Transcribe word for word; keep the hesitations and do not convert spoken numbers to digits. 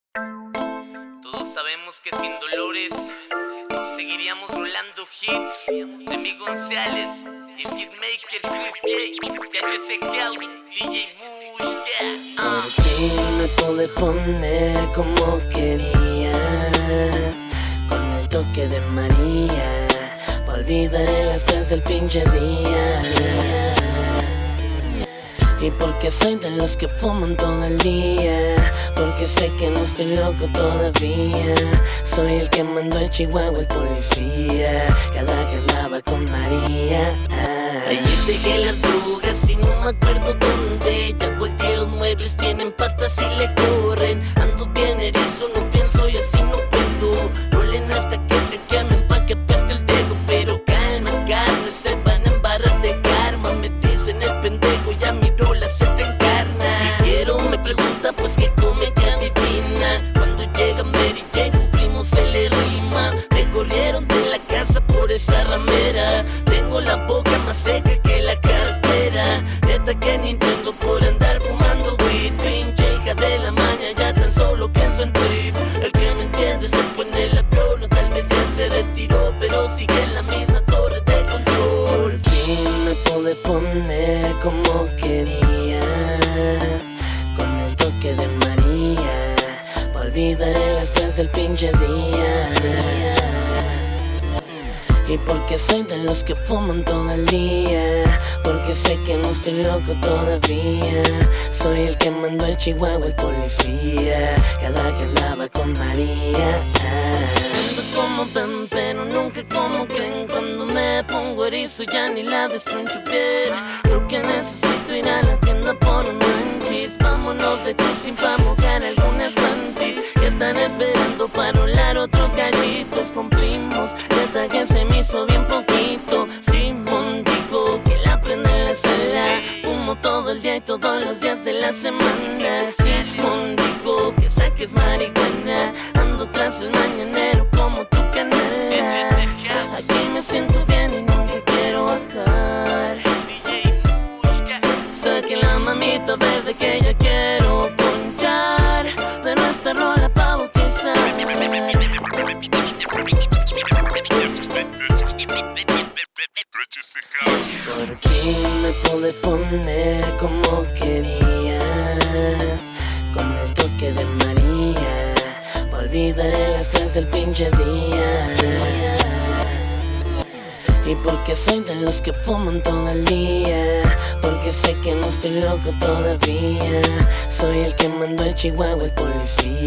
Todos sabemos que sin Dolores seguiríamos rolando hits de Mi González, el hitmaker Chris J, T H C House, D J Mushka. Por ti me pude poner como quería, con el toque de María, pa' olvidar el estrés del pinche día. Y porque soy de los que fuman todo el día, porque sé que no estoy loco todavía. Soy el que mandó a Chihuahua el policía cada que andaba con María. Ayer dejé las drogas y no me acuerdo dónde. Ya volteé los muebles, tienen patas y le corren. Ando bien erizo, no pienso y así no puedo. Rolen hasta que se quemen pa' que apeste el dedo. Pero calma, carnal, se van a embarrar de karma. Me dicen el pendejo, ya mi rola se te encarna. Si quiero me pregunta, pues que come, que adivina. Cuando llega Mary Jane cumplimos el rima. Me corrieron de la casa por esa ramera. Tengo la boca más seca que la cartera. Neta que Nintendo por andar fumando weed. Pinche hija de la maña, ya tan solo pienso en trip. El que me entiende se fue en el avión, o tal vez ya se retiró, pero sigue en la misma torre de control. Por fin me pude poner como quería, con el toque de María, pa' olvidar el estrés del pinche día. Y porque soy de los que fuman todo el día, porque sé que no estoy loco todavía. Soy el que mandó a Chihuahua el policía cada que andaba con María. Ando como ven, pero nunca como creen. Cuando me pongo erizo ya ni la destruncho bien. Creo que necesito ir a la tienda por un manchis. Vámonos de cruising pa' mojar algunas panties. Que están esperando para rolar otros gallitos con primos. Neta que se me hizo bien poquito. Simón dijo que la prenda en la sala. Fumo todo el día y todos los días de la semana. Simón dijo que saques marihuana. Ando tras el mañanero como tu canal. Aquí me siento bien y nunca quiero bajar. Saque la mamita verde que ya quiero ponchar. Pero esta rola pa' bautizar. Por fin me pude poner como quería, con el toque de María, pa' olvidar el estrés del pinche día. Y porque soy de los que fuman todo el día, porque sé que no estoy loco todavía. Soy el que mandó a Chihuahua el policía